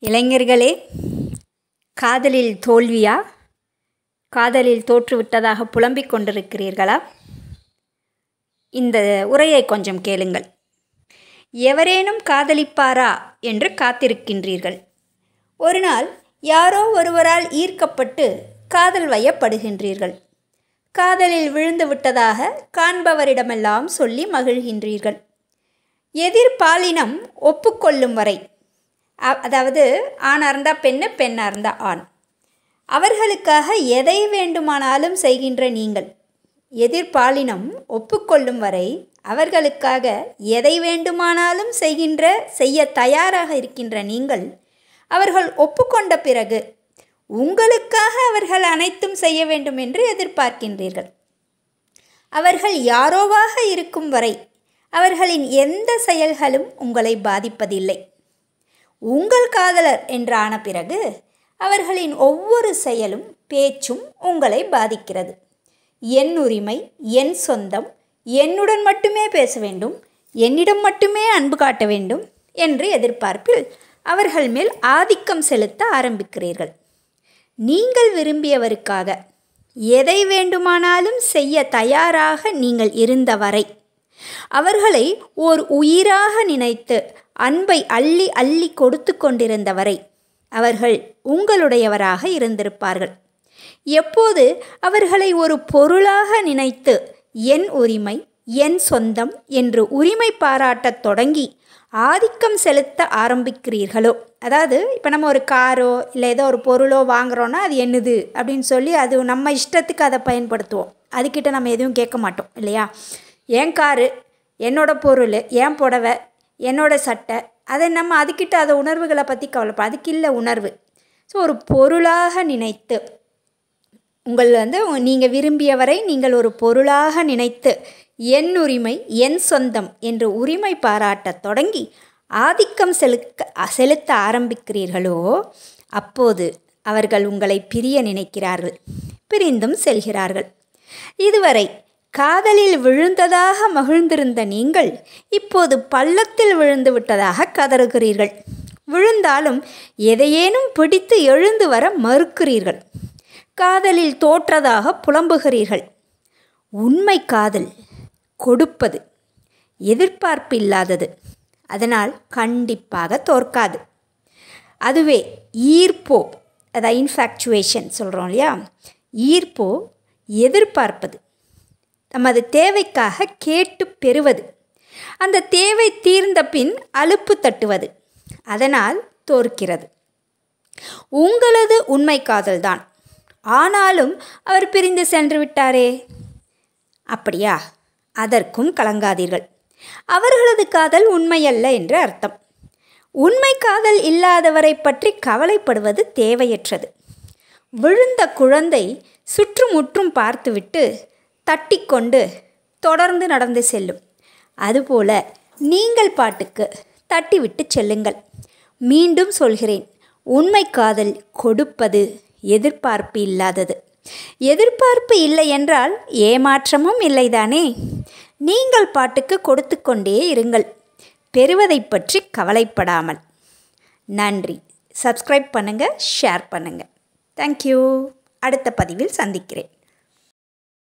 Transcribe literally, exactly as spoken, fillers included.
இளைஞர்களே, காதலில் தோல்வியா? காதலில் தோற்றுவிட்டதாக புலம்பிக் கொண்டிருக்கிறீர்களா? இந்த உரையை கொஞ்சம் கேளுங்கள். எவரேனும் காதலிப்பாரா என்று காத்திருக்கின்றீர்கள். ஒரு நாள் யாரோ ஒருவரால் ஈர்க்கப்பட்டு காதல் வயப்படுகின்றீர்கள். காதலில் விழுந்து விட்டதாக காண்பவரிடமெல்லாம் சொல்லி மகிழ்கின்றீர்கள். எதிர்பாலினம் ஒப்புக்கொள்ளும் வரை, அதாவது ஆணாக இருந்தால் பெண்ணு, பெண்ணாக இருந்தால் ஆண், அவர்களுக்காக எதை வேண்டுமானாலும் செய்கின்ற நீங்கள், எதிர்பாலினம் ஒப்புக்கொள்ளும் வரை அவர்களுக்காக எதை வேண்டுமானாலும் செய்கின்ற செய்ய தயாராக இருக்கின்ற நீங்கள், அவர்கள் ஒப்புக்கொண்ட பிறகு உங்களுக்காக அவர்கள் அனைத்தும் செய்ய வேண்டும் என்று எதிர்பார்க்கின்றீர்கள். அவர்கள் யாரோவாக இருக்கும் வரை அவர்களின் எந்த செயல்களும் உங்களை பாதிப்பதில்லை. உங்கள் காதலர் என்றான பிறகு அவர்களின் ஒவ்வொரு செயலும் பேச்சும் உங்களை பாதிக்கிறது. என் உரிமை, என் சொந்தம், என்னுடன் மட்டுமே பேச வேண்டும், என்னிடம் மட்டுமே அன்பு காட்ட வேண்டும் என்று எதிர்பார்ப்பில் அவர்கள் மேல் ஆதிக்கம் செலுத்த ஆரம்பிக்கிறீர்கள். நீங்கள் விரும்பியவருக்காக எதை வேண்டுமானாலும் செய்ய தயாராக நீங்கள் இருந்த வரை, அவர்களை ஓர் உயிராக நினைத்து அன்பை அள்ளி அள்ளி கொடுத்து கொண்டிருந்த வரை அவர்கள் உங்களுடையவராக இருந்திருப்பார்கள். எப்போது அவர்களை ஒரு பொருளாக நினைத்து என் உரிமை, என் சொந்தம் என்று உரிமை பாராட்டத் தொடங்கி ஆதிக்கம் செலுத்த ஆரம்பிக்கிறீர்களோ, அதாவது இப்போ நம்ம ஒரு காரோ இல்லை ஏதோ ஒரு பொருளோ வாங்குகிறோன்னா அது என்னது அப்படின்னு சொல்லி அது நம்ம இஷ்டத்துக்கு அதை பயன்படுத்துவோம். அதுக்கிட்ட நம்ம எதுவும் கேட்க மாட்டோம் இல்லையா? என் காரு, என்னோட பொருள், என் புடவை, என்னோட சட்டை, அதை நம்ம அதுக்கிட்ட அதை உணர்வுகளை பற்றி கவலைப்பா, அதுக்கு இல்லை உணர்வு. ஸோ ஒரு பொருளாக நினைத்து, உங்கள் வந்து நீங்கள் விரும்பியவரை நீங்கள் ஒரு பொருளாக நினைத்து என் உரிமை, என் சொந்தம் என்று உரிமை பாராட்டத் தொடங்கி ஆதிக்கம் செலுத்த செலுத்த ஆரம்பிக்கிறீர்களோ, அப்போது அவர்கள் உங்களை பிரிய நினைக்கிறார்கள், பிரிந்தும் செல்கிறார்கள். இதுவரை காதலில் விழுந்ததாக மகிழ்ந்திருந்த நீங்கள் இப்போது பள்ளத்தில் விழுந்து விட்டதாக கதறுகிறீர்கள். விழுந்தாலும் எதையேனும் பிடித்து எழுந்து வர மறுக்கிறீர்கள். காதலில் தோற்றதாக புலம்புகிறீர்கள். உண்மை காதல் கொடுப்பது, எதிர்பார்ப்பு இல்லாதது. அதனால் கண்டிப்பாக தோற்காது. அதுவே ஈர்ப்போ, அதாவது இன்ஃபேக்சுவேஷன் சொல்கிறோம் இல்லையா? ஈர்ப்போ எதிர்பார்ப்பது, நமது தேவைக்காக கேட்டு பெறுவது, அந்த தேவை தீர்ந்த பின் அலுப்பு தட்டுவது, அதனால் தோற்கிறது. உங்களது உண்மை காதல்தான், ஆனாலும் அவர் பிரிந்து சென்று விட்டாரே, அப்படியா? அதற்கும் கலங்காதீர்கள். அவர்களது காதல் உண்மையல்ல என்று அர்த்தம். உண்மை காதல் இல்லாதவரை பற்றி கவலைப்படுவது தேவையற்றது. விழுந்த குழந்தை சுற்றுமுற்றும் பார்த்துவிட்டு தட்டிக்கொண்டு தொடர்ந்து நடந்து செல்லும். அதுபோல நீங்கள் பாட்டுக்கு தட்டிவிட்டு செல்லுங்கள். மீண்டும் சொல்கிறேன், உண்மை காதல் கொடுப்பது, எதிர்பார்ப்பு இல்லாதது. எதிர்பார்ப்பு இல்லை என்றால் ஏமாற்றமும் இல்லைதானே? நீங்கள் பாட்டுக்கு கொடுத்து கொண்டே இருங்கள், பெறுவதை பற்றி கவலைப்படாமல். நன்றி. சப்ஸ்கிரைப் பண்ணுங்கள், ஷேர் பண்ணுங்கள். தேங்க்யூ. அடுத்த பதிவில் சந்திக்கிறேன்.